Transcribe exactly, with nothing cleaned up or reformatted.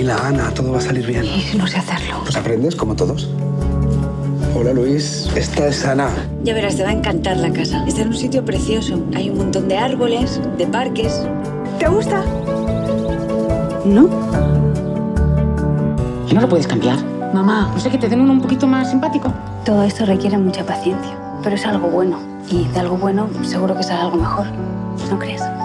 Tranquila, Ana, todo va a salir bien. ¿Y si no sé hacerlo? Pues aprendes, como todos. Hola, Luis. Esta es Ana. Ya verás, te va a encantar la casa. Está en un sitio precioso. Hay un montón de árboles, de parques. ¿Te gusta? ¿No? ¿Y no lo puedes cambiar? Mamá, no sé, que te den uno un poquito más simpático. Todo esto requiere mucha paciencia, pero es algo bueno. Y de algo bueno seguro que sale algo mejor. ¿No crees?